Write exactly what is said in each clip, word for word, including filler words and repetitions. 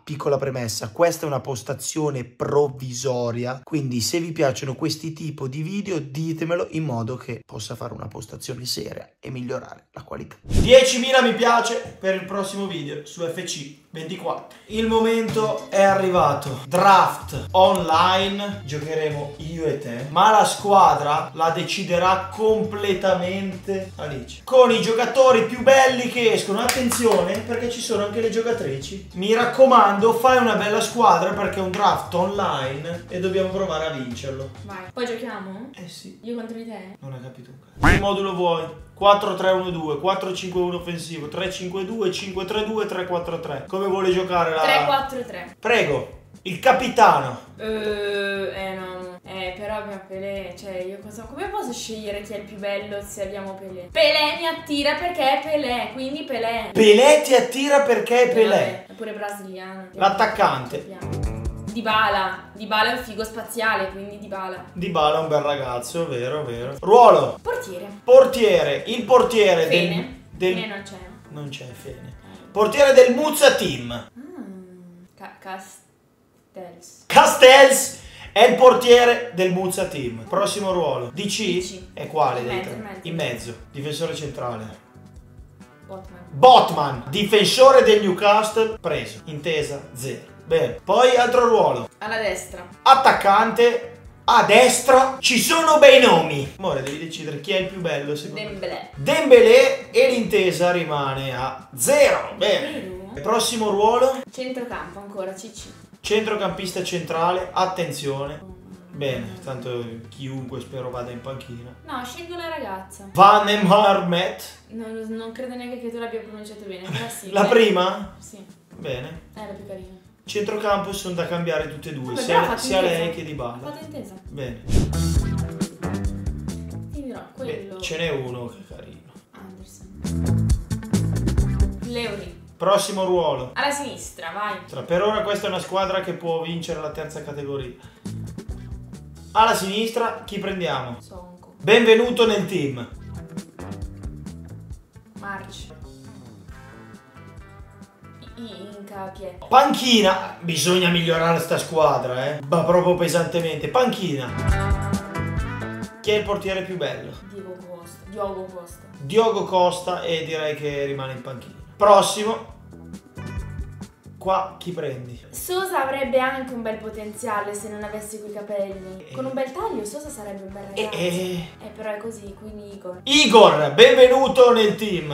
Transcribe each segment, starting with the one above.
Piccola premessa, questa è una postazione provvisoria, quindi se vi piacciono questi tipi di video ditemelo in modo che possa fare una postazione seria e migliorare la qualità. diecimila mi piace per il prossimo video su F C ventiquattro. Il momento è arrivato. Draft online, giocheremo io e te, ma la squadra la deciderà completamente Alice, con i giocatori più belli che escono. Attenzione perché ci sono anche le giocatrici. Mi raccomando, fai una bella squadra perché è un draft online e dobbiamo provare a vincerlo. Vai, poi giochiamo? Eh sì. Io contro di te? Non hai capito un cazzo. Che modulo vuoi? quattro tre uno due, quattro cinque uno offensivo, tre cinque due, cinque tre due, tre quattro tre. Come vuole giocare la... tre quattro tre. Prego, il capitano. Uh, eh no. Eh però abbiamo Pelé. Cioè io cosa... Come posso scegliere chi è il più bello se abbiamo Pelé? Pelé mi attira perché è Pelé, quindi Pelé. Pelé ti attira perché è Pelé. È pure brasiliano. L'attaccante. Dybala. Dybala è un figo spaziale, quindi Dybala. Dybala è un bel ragazzo, vero, vero. Ruolo. Portiere. Portiere. Il portiere Fene. del... del... Fene non c'è. Non c'è Fene. Portiere del Muzza Team. Mm. Ca Castells. Castells è il portiere del Muzza Team. Prossimo ruolo. D C? D C. È quale? In dei mezzo, tre? in mezzo. In mezzo. Difensore centrale. Botman. Botman. Difensore del Newcastle. Preso. Intesa zero. Bene. Poi altro ruolo. Alla destra. Attaccante. A destra ci sono bei nomi. Amore, devi decidere chi è il più bello secondo Dembélé. me. Dembélé e l'intesa rimane a zero. Bene. Prossimo ruolo. Centrocampo ancora, C C. Centrocampista centrale. Attenzione. Bene, tanto chiunque spero vada in panchina. No, scelgo la ragazza. Van Emharmet. Non, non credo neanche che tu l'abbia pronunciato bene, però sì. La eh. prima? Sì, Bene. è la più carina. Centrocampo sono da cambiare tutte e due, Vabbè, sia, sia intesa. lei che Dybala. Fate intesa. Bene. Ti dirò, quello... Beh, ce n'è uno che è carino. Anderson. Leuri. Prossimo ruolo. Alla sinistra, vai. Per ora questa è una squadra che può vincere la terza categoria. Alla sinistra chi prendiamo? Sonco. Benvenuto nel team. March. Inca, chi è? Panchina. Bisogna migliorare sta squadra, eh. Ma proprio pesantemente. Panchina. Chi è il portiere più bello? Diogo Costa. Diogo Costa. Diogo Costa e direi che rimane in panchina. Prossimo. Qua chi prendi? Sosa avrebbe anche un bel potenziale se non avesse quei capelli. Con un bel taglio Sosa sarebbe un bel ragazzo. Eh, eh. eh però è così, quindi Igor. Igor, benvenuto nel team.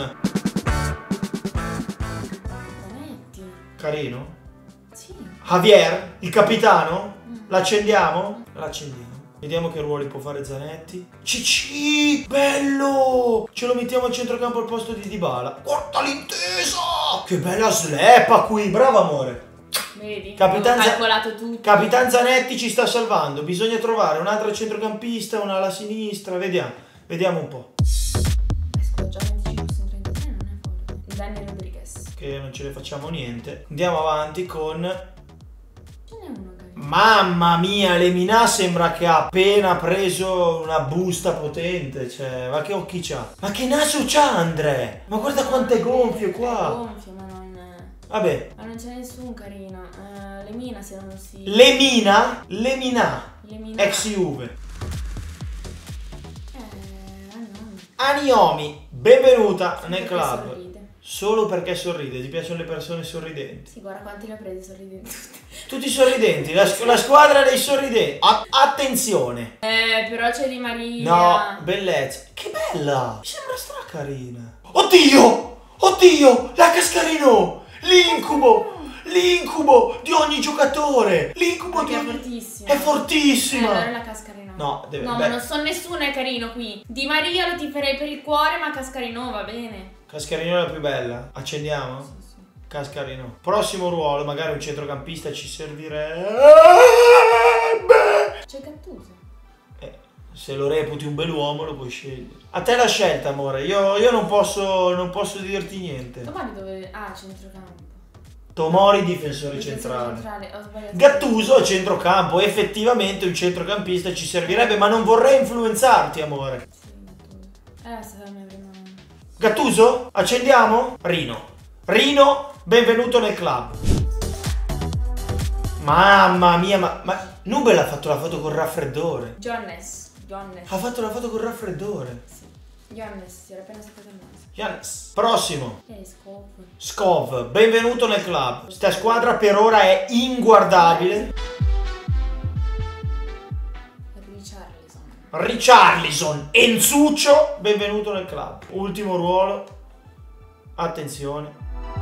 Zanetti. Carino. Sì. Javier, il capitano? Mm. L'accendiamo? L'accendiamo. Vediamo che ruoli può fare Zanetti. Cicci, bello! Ce lo mettiamo al centrocampo al posto di Dybala. Guarda l'intesa! Che bella sleppa qui, bravo amore. Vedi? Capitan, Ho calcolato tutto. Capitan Zanetti ci sta salvando. Bisogna trovare un altro centrocampista, una alla sinistra. Vediamo, vediamo un po'. Eh, scusa, già venticinque su trentatré non è forte. Dani Rodriguez. Che non ce ne facciamo niente. Andiamo avanti con... Ce n'è uno carino. Mamma mia, Lemina sembra che ha appena preso una busta potente. Cioè, ma che occhi c'ha? Ma che naso c'ha Andrea? Ma guarda quanto è gonfio È qua. gonfio, ma non... Vabbè. Ma non c'è nessun carino. Uh, Lemina se non si... Lemina? Lemina. Lemina. Ex Juve. Eh, no. Aniomi, benvenuta nel Perché club. sorride. Solo perché sorride, ti piacciono le persone sorridenti. Sì, guarda quanti ne ho presi sorridenti tutti. Tutti sorridenti, la, la squadra dei sorridenti. A- attenzione. Eh, però c'è Di Maria. No, bellezza. Che bella. Mi sembra stracarina. Oddio, oddio, la Cascarino. L'incubo, l'incubo di ogni giocatore. L'incubo di Perché è ogni... fortissima. È fortissima. Eh, allora è la Cascarino. No, deve... No, beh. ma non so nessuno è carino qui. Di Maria lo tiferei per il cuore, ma Cascarino va bene. Cascarino è la più bella. Accendiamo? Sì, sì. Cascarino. Prossimo ruolo, magari un centrocampista ci servirebbe. C'è Gattuso. Eh, se lo reputi un bell'uomo lo puoi scegliere. A te la scelta, amore. Io, io non posso non posso dirti niente. Domani dove... Ah, centrocampo. Tomori, difensore Difensore centrale. centrale. Ho sbagliato. Gattuso a centrocampo. Effettivamente un centrocampista ci servirebbe, ma non vorrei influenzarti, amore. Sì, Gattuso. Eh, sarà la mia prima... Gattuso? Accendiamo? Rino. Rino, benvenuto nel club. Mamma mia, ma, ma Nubel ha fatto la foto col raffreddore. Johannes. Johannes. Ha fatto la foto col raffreddore. Sì. Johannes, si era appena staccato il naso. Johannes. Prossimo. Eh, Scov. Scov, benvenuto nel club. Sta squadra per ora è inguardabile. Richarlison. Richarlison, Enzuccio, benvenuto nel club. Ultimo ruolo. Attenzione.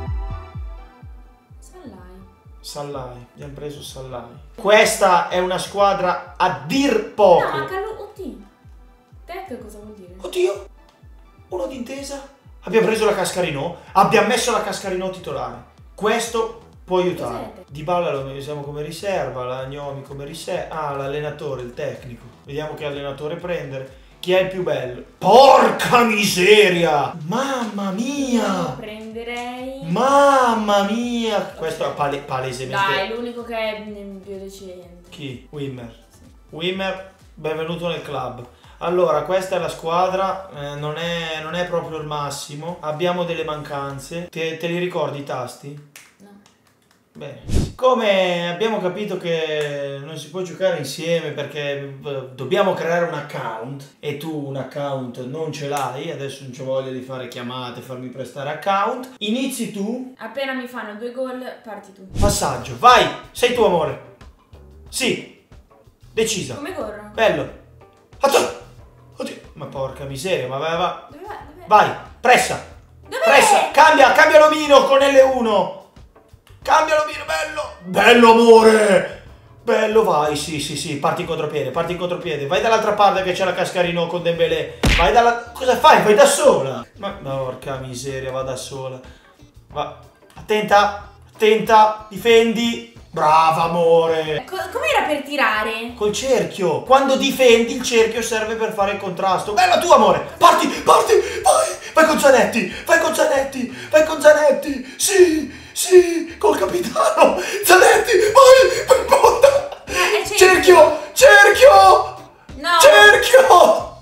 Sallai. Sallai, abbiamo preso Sallai. Questa è una squadra a dir poco. No, ma Callu... Oddio. Tec cosa vuol dire? Oddio, uno d'intesa. Abbiamo preso la Cascarino, abbiamo messo la Cascarino titolare. Questo può aiutare. Dybala lo usiamo come riserva, la Gnomi come riserva. Ah, l'allenatore, il tecnico. Vediamo che allenatore prendere. Chi è il più bello? Porca miseria! Mamma mia! Io prenderei... Mamma mia! Questo è pale palesemente... Dai, l'unico che è più decente. Chi? Wimmer. Sì. Wimmer, benvenuto nel club. Allora, questa è la squadra, eh, non, è, non è proprio il massimo. Abbiamo delle mancanze. Te, te li ricordi i tasti? No. Bene. Siccome abbiamo capito che non si può giocare insieme perché dobbiamo creare un account e tu un account non ce l'hai, adesso non c'ho voglia di fare chiamate, farmi prestare account, inizi tu. Appena mi fanno due gol, parti tu. Passaggio, vai, sei tu amore. Sì, decisa. Come corro? Bello. Oddio, oddio. Ma porca miseria, ma vai, va. Dove vai? Dove Vai, pressa. Dov'è? Pressa, cambia, cambia l'omino con L uno. Cambia l'omino, bello. Bello amore. Bello, vai, sì, sì, sì, parti in contropiede, parti in contropiede. Vai dall'altra parte che c'è la Cascarino con Dembélé. Vai dalla... Cosa fai? Vai da sola. Ma porca miseria, va da sola. Va. Attenta, attenta, difendi. Brava amore. Co Com'era per tirare? Col cerchio. Quando difendi il cerchio serve per fare il contrasto. Bella tu amore. Parti, parti, vai. Vai con Zanetti, vai con Zanetti, vai con Zanetti. Sì, sì, col capitano. Zanetti, vai, per porta. Eh, cerchio, cerchio. No. Cerchio.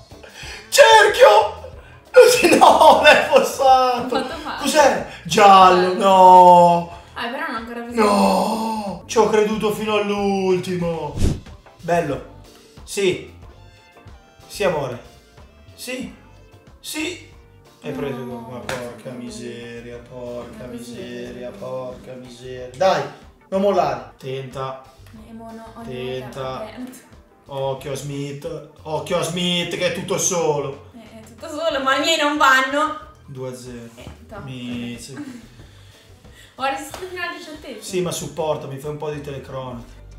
Cerchio. No, l'hai fossato. Cos'è? Giallo, no. Ah, però non ho ancora visto. No! Ci ho creduto fino all'ultimo. Bello. Sì. Sì, amore. Sì. Sì. Hai No. preso... Ma porca miseria, porca miseria, porca miseria. Dai, non mollare. Tenta. Eh, mono, ho Tenta. dimenticato. Occhio a Smith. Occhio a Smith che è tutto solo. Eh, è tutto solo, ma i miei non vanno. due a zero. Eh, top. Mizzica. Ho resistito fino al diciottesimo. Sì, ma supporta, mi fai un po' di telecronaca.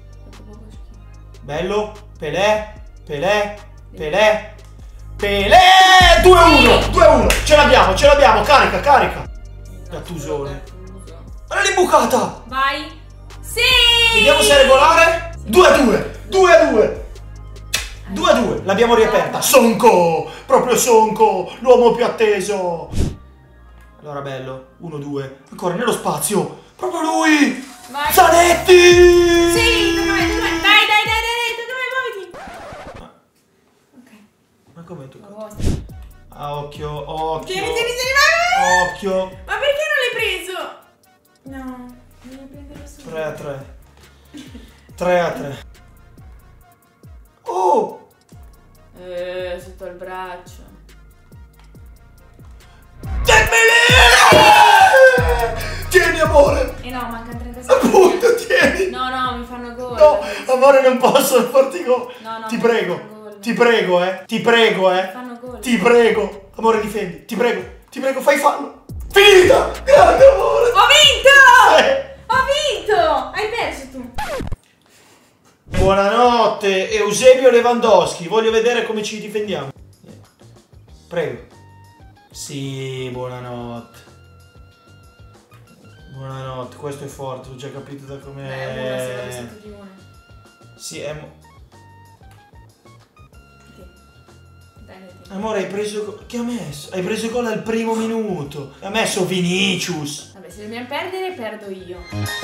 Bello, Pelé, Pelé, Pelé, Pelé, due a uno, due a uno, ce l'abbiamo, ce l'abbiamo, carica, carica. Gattusone. Ma l'imbucata. Vai. Sì. Vediamo se è regolare. due a due, due a due. due a due, l'abbiamo riaperta. Sonko, proprio Sonko, l'uomo più atteso. Allora bello, uno due, ancora nello spazio, proprio lui! Vai. Zanetti! Sì, tocca a me, tocca a me. Dai, dai, dai, dai, tocca a me, muoviti. Ma, Ok. ma come tu? Oh, Ah, occhio, occhio. tieni, tieni, tieni, vai, vai, vai. Occhio. Ma perché non l'hai preso? No, devi prenderlo subito. tre a tre. tre a tre. Oh! Eh, sotto il braccio. Tieni amore! Eh no, mancano trenta secondi. Appunto, tieni! No, no, mi fanno gol. No, amore, non posso farti gol. No, no, Ti mi prego, fanno gol. ti prego, eh. Ti prego, eh. Fanno gol. Ti prego. Amore, difendi. Ti prego, ti prego, fai fallo. Finita! Grande amore! Ho vinto! Eh. Ho vinto! Hai perso tu. Buonanotte, Eusebio Lewandowski. Voglio vedere come ci difendiamo. Prego. Sì, buonanotte. Buonanotte, questo è forte, l'ho già capito da come... Beh, una se l'ho sotto di una. Sì, è... mo- Dai, dai, dai. Amore, hai preso... Che ha messo? Hai preso gol al primo minuto. Ha messo Vinicius. Vabbè, se dobbiamo perdere, perdo io.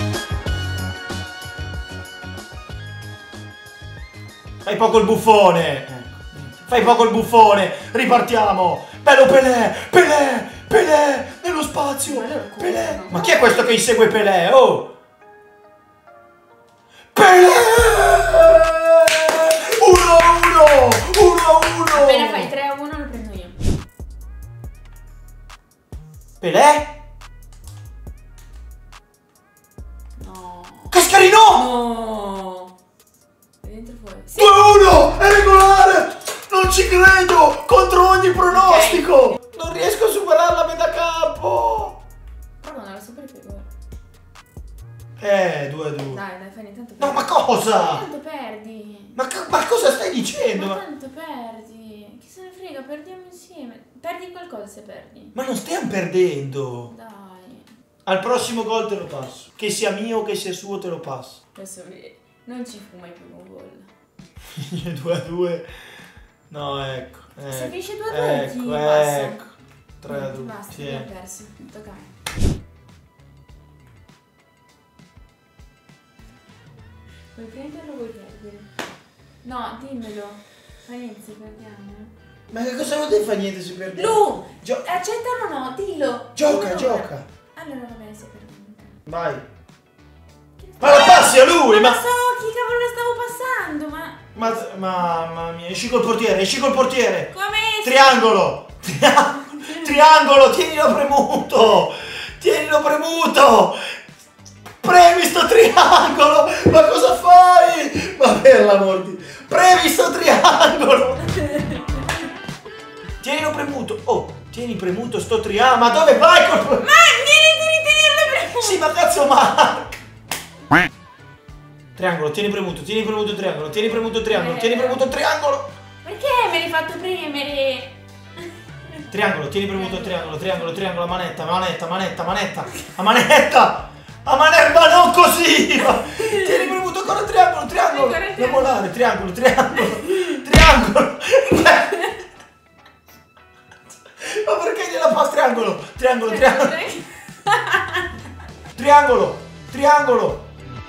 Fai poco il buffone. Ecco. Fai poco il buffone. Ripartiamo. Bello Pelé. Pelé. Pelé. Nello spazio. Ma loro Pelé. corrono. Ma chi è questo che insegue Pelé? Oh. Pelé! uno a uno! uno a uno! Appena fai tre a uno lo prendo io. Pelé? No. Cascarino! No. È dentro fuori. Sì. due a uno! È regolare! Non ci credo! Contro ogni pronostico! Okay. Non riesco a superare la metà campo! Però non la superi più ora. Eh, due a due. Dai, dai, fai intanto perdi. No, ma cosa? Ma tanto perdi. Ma, ma cosa stai dicendo? Ma tanto perdi. Chi se ne frega, perdiamo insieme. Perdi qualcosa se perdi. Ma non stiamo perdendo. Dai. Al prossimo gol te lo passo. Che sia mio o che sia suo te lo passo. Adesso non ci fu mai più un gol. due a due. No, ecco. ecco se finisce due a due ecco, ti passa. Ecco. tre a due. Basta, sì. ti hai perso. Tocca a me. Vuoi prenderlo o vuoi perdere? No, dimmelo. Fa niente se perdiamo. Ma che cosa vuol dire fa niente se perdiamo? Lu! Gio Accettalo o no? Dillo! Gioca, Dillo gioca. ora. Allora va bene se perdiamo. Vai. Ma la passi a lui! Ma Ma so chi cavolo lo stavo passando, ma... Ma, mamma mia, esci col portiere, esci col portiere! Come? Triangolo! Triangolo! Triangolo, tienilo premuto! Tienilo premuto! Premi sto triangolo! Ma cosa fai? Ma per l'amor di... Premi sto triangolo! Tienilo premuto! Oh, tieni premuto sto triangolo! Ma dove vai col... Ma vieni di ritenerlo premuto! Sì, ma cazzo Mark! Triangolo, tieni premuto, tieni premuto triangolo, tieni premuto triangolo, eh. tieni premuto triangolo! Perché me l'hai fatto premere? Triangolo, tieni premuto triangolo, triangolo, triangolo, manetta, manetta, manetta, manetta, a manetta! A manetta, ma non così! Tieni premuto ancora triangolo, triangolo! La molare, triangolo, triangolo, triangolo! Ma perché gliela fa triangolo? Triangolo, triangolo! Triangolo, triangolo!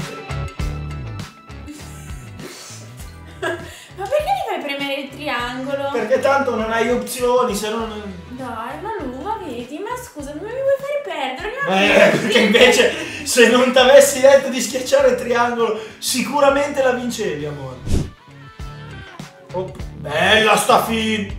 Ma perché mi fai premere il triangolo? Perché tanto non hai opzioni, se no non... Dai, ma Lu, ma vedi, ma scusa, non mi vuoi fare perdere? Eh, perché invece se non ti avessi detto di schiacciare il triangolo sicuramente la vincevi, amore. Oh, bella sta fin!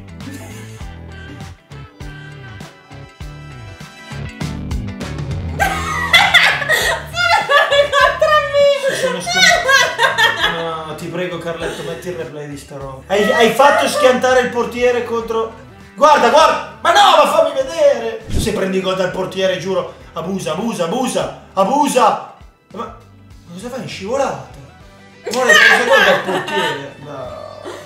Sono no, ti prego Carletto, metti il replay di sta roba. Hai, hai fatto schiantare il portiere contro... Guarda, guarda! Ma no, ma fammi vedere! Se prendi gol dal portiere, giuro, abusa, abusa, abusa, abusa! Ma, ma cosa fai in scivolata? Guarda, hai preso gol dal portiere! No.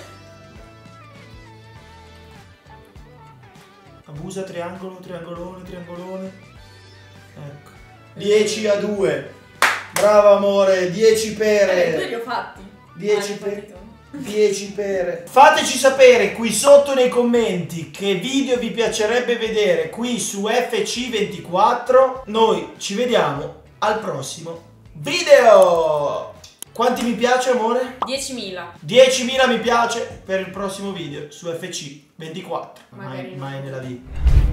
Abusa, triangolo, triangolone, triangolone. Ecco. dieci a due. Bravo amore, dieci pere. Eh, due li ho fatti. dieci pere. dieci pere. Fateci sapere qui sotto nei commenti che video vi piacerebbe vedere qui su F C ventiquattro. Noi ci vediamo al prossimo video. Quanti mi piace, amore? diecimila. diecimila mi piace per il prossimo video su F C ventiquattro. Magari mai, mai no. nella vita.